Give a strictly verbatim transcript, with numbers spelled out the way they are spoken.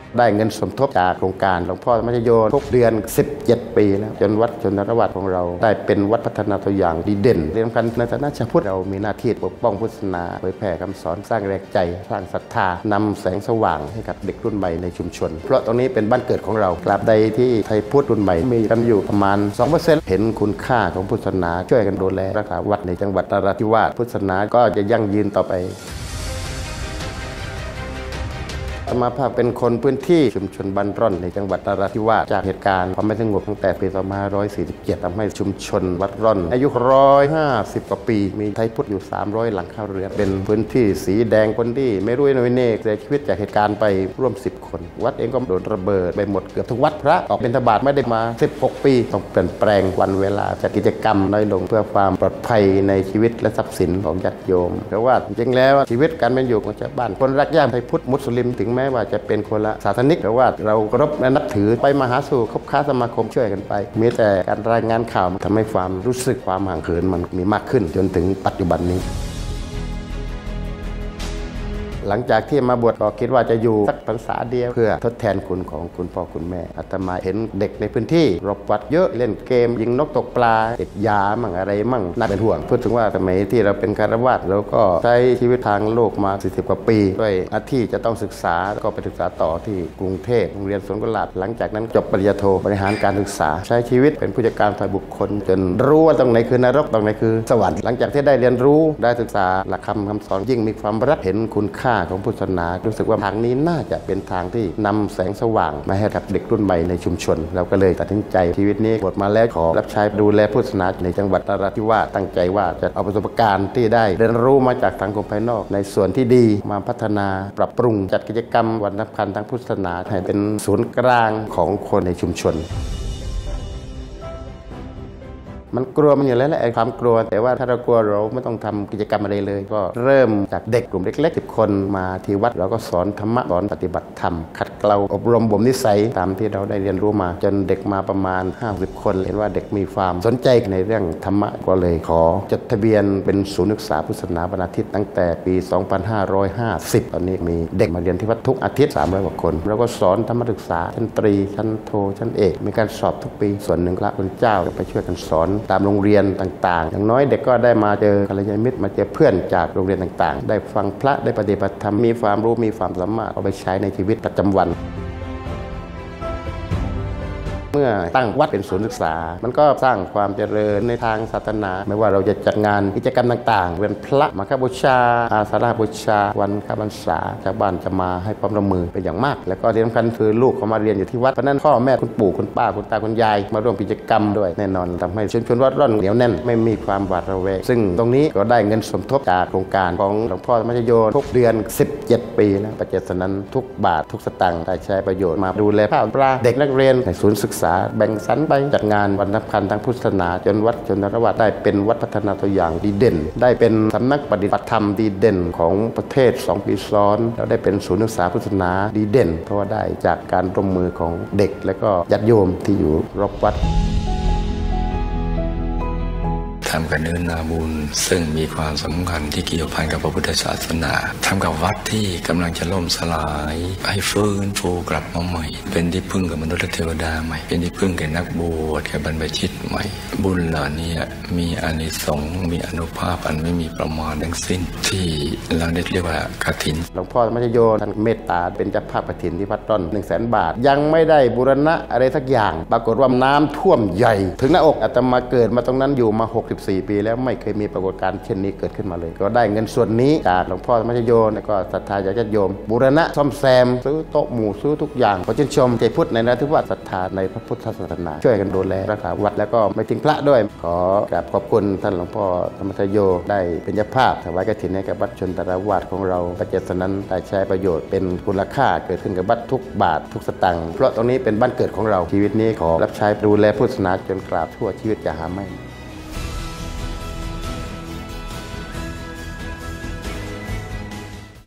ได้เงินสมทบจากโครงการหลวงพ่อธรรมชโยทุกเดือนสิบเจ็ดปีแล้วจนวัดชนวัดของเราได้เป็นวัดพัฒนาตัวอย่างดีเด่นเรื่องการในฐานะชาวพุทธเรามีหน้าที่ปกป้องพุทธศาสนาเผยแผ่คำสอนสร้างแรงใจสร้างศรัทธานำแสงสว่างให้กับเด็กรุ่นใหม่ในชุมชนเพราะตรงนี้เป็นบ้านเกิดของเราตราบใดที่ไทยพุทธรุ่นใหม่มีกันอยู่ประมาณ สองเปอร์เซ็นต์ เห็นคุณค่าของพุทธศาสนาช่วยกันดูแลรักษาวัดในจังหวัดนราธิวาสพุทธศาสนาก็จะยั่งยืนต่อไปอาตมาภาพเป็นคนพื้นที่ชุมชนบ้านร่อนในจังหวัดนราธิวาสจากเหตุการณ์ความไม่สงบตั้งแต่ปีสองพันห้าร้อยสี่สิบเจ็ดทำให้ชุมชนวัดร่อนอายุหนึ่งร้อยห้าสิบกว่าปีมีไทยพุทธอยู่สามร้อยหลังคาเรือนเป็นพื้นที่สีแดงคนที่ไม่รู้น้อยเนกเสียชีวิตจากเหตุการณ์ไปร่วมสิบคนวัดเองก็โดนระเบิดไปหมดเกือบทุกวัดพระออกบิณฑบาตไม่ได้มาสิบหกปีต้องเปลี่ยนแปลงวันเวลาจัดกิจกรรมน้อยลงเพื่อความปลอดภัยในชีวิตและทรัพย์สินของญาติโยมเพราะว่าจริงๆแล้วชีวิตการเป็นอยู่ของชาวบ้านคนรักย่าไทยพุทธมุสลิมถึงแม้ว่าจะเป็นคนศาสนิกแต่ว่าเราเคารพและนับถือไปมาหาสู่คบค้าสมาคมช่วยกันไปมีแต่การรายงานข่าวทำให้ความรู้สึกความห่างเหินมันมีมากขึ้นจนถึงปัจจุบันนี้หลังจากที่มาบวชก็คิดว่าจะอยู่สักพรรษาเดียวเพื่อทดแทนคุณของคุณพ่อคุณแม่อาตมาเห็นเด็กในพื้นที่รบวัดเยอะเล่นเกมยิงนกตกปลาติดยามั่งอะไรมั่งน่าเป็นห่วงพูดถึงว่าสมัยที่เราเป็นคฤหัสถ์เราก็ใช้ชีวิตทางโลกมาสี่สิบกว่าปีด้วยหน้าที่จะต้องศึกษาแล้วก็ไปศึกษาต่อที่กรุงเทพโรงเรียนสวนกุหลาบหลังจากนั้นจบปริญญาโทบริหารการศึกษาใช้ชีวิตเป็นผู้จัดการฝ่ายบุคคลจนรู้ว่าตรงไหนคือนรกตรงไหนคือสวรรค์หลังจากที่ได้เรียนรู้ได้ศึกษาหลักคำคำสอนยิ่งมีความรักเห็นคุณค่าของพุทธศาสนารู้สึกว่าทางนี้น่าจะเป็นทางที่นำแสงสว่างมาให้กับเด็กรุ่นใหม่ในชุมชนเราก็เลยตัดสินใจชีวิตนี้บวชมาแล้วขอรับใช้ดูแลพุทธศาสนาในจังหวัดนราธิวาสตั้งใจว่าจะเอาประสบการณ์ที่ได้เรียนรู้มาจากสังคมภายนอกในส่วนที่ดีมาพัฒนาปรับปรุงจัดกิจกรรมวันสำคัญทางพุทธศาสนาให้เป็นศูนย์กลางของคนในชุมชนมันกลัวมันอยู่แล้วแหละไอ้ความกลัวแต่ว่าถ้าเรากลัวเราไม่ต้องทำกิจกรรมอะไรเลยก็เริ่มจากเด็กกลุ่มเล็กๆสิบคนมาที่วัดเราก็สอนธรรมะสอนปฏิบัติธรรมขัดเกลาอบรมบ่มนิสัยตามที่เราได้เรียนรู้มาจนเด็กมาประมาณห้าสิบคนเห็นว่าเด็กมีความสนใจในเรื่องธรรมะก็เลยขอจดทะเบียนเป็นศูนย์ศึกษาพุทธศาสนาวันอาทิตย์ตั้งแต่ปีสองพันห้าร้อยห้าสิบตอนนี้มีเด็กมาเรียนที่วัดทุกอาทิตย์สามร้อยกว่าคนแล้วก็สอนธรรมศึกษาชั้นตรีชั้นโทชั้นเอกมีการสอบทุกปีส่วนหนึ่งพระคุณเจ้าไปช่วยกันสอนตามโรงเรียนต่างๆอย่างน้อยเด็กก็ได้มาเจอกัลยาณมิตรมาเจอเพื่อนจากโรงเรียนต่างๆได้ฟังพระได้ปฏิบัติธรรมมีความรู้มีความสามารถเอาไปใช้ในชีวิตประจำวันเมื่อตั้งวัดเป็นศูนย์ศึกษามันก็สร้างความเจริญในทางศาสนาไม่ว่าเราจะจัดงานกิจกรรมต่างๆเป็นพระมาฆบูชาอาสาฬหบูชาวันเข้าพรรษาชาวบ้านจะมาให้ความร่วมมือเป็นอย่างมากแล้วก็ที่สำคัญคือลูกเขามาเรียนอยู่ที่วัดเพราะนั้นพ่อแม่คุณปู่คุณป้าคุณตาคุณยายมาร่วมกิจกรรมด้วยแน่นอนทำให้ชุมชนวัดร่อนเหนียวแน่นไม่มีความหวาดระแวงซึ่งตรงนี้ก็ได้เงินสมทบจากโครงการของหลวงพ่อธรรมชโยทุกเดือนสิบเจ็ดปีแล้วปัจจุบันนั้นทุกบาททุกสตางค์ได้ใช้ประโยชน์มาดูแลข้าวปลาเด็กนักเรียนในศูนย์ศึกษาแบ่งสรรไปจัดงานวันสำคัญทางพุทธศาสนาจนวัดชนวัดได้เป็นวัดพัฒนาตัวอย่างดีเด่นได้เป็นสำนักปฏิบัติธรรมดีเด่นของประเทศสองปีซ้อนแล้วได้เป็นศูนย์ศึกษาพุทธศาสนาดีเด่นเพราะว่าได้จากการร่วมมือของเด็กและก็ญาติโยมที่อยู่รอบวัดทำกับเนื้อนาบุญซึ่งมีความสำคัญที่เกี่ยวพันกับพระพุทธศาสนาทำกับวัดที่กำลังจะล่มสลายให้ฟื้นฟูกลับมาใหม่เป็นที่พึ่งกับมนุษย์และเทวดาใหม่เป็นที่พึ่งแก่นักบวชแก่บรรพชิตใหม่บุญเหล่านี้มีอานิสงส์มีอานุภาพอันไม่มีประมาณทั้งสิ้นที่เราเรียกว่ากฐินหลวงพ่อธรรมชโยท่านเมตตาเป็นเจ้าภาพกฐินที่วัดร่อนหนึ่งแสนบาทยังไม่ได้บูรณะอะไรสักอย่างปรากฏว่าน้ำท่วมใหญ่ถึงหน้าอกอาตมาเกิดมาตรงนั้นอยู่มาหกสิบสี่ปีแล้วไม่เคยมีปรากฏการณ์เช่นนี้เกิดขึ้นมาเลยก็ได้เงินส่วนนี้จากหลวงพ่อธรรมชโยแล้วก็ศรัทธาญาติโยมบูรณะซ่อมแซมซื้อโต๊ะหมู่ซื้อทุกอย่างขอชื่นชมใจพุทธในนราธิวาสศรัทธาในพระพุทธศาสนาช่วยกันดูแลรักษาวัดแล้วก็ไม่ทิ้งพระด้วยขอกราบขอบคุณท่านหลวงพ่อธรรมชโยได้เป็นเจ้าภาพถวายกฐินให้กับวัดชนนราธิวาสของเราปัจจุบันนั้นได้ใช้ประโยชน์เป็นคุณค่าเกิดขึ้นกับวัดทุกบาททุกสตางค์เพราะตรงนี้เป็นบ้านเกิดของเราชีวิตนี้ขอรับใช้ดูแลพุทธศาสนาจนกราบทั่วชีวิตจะหาไม่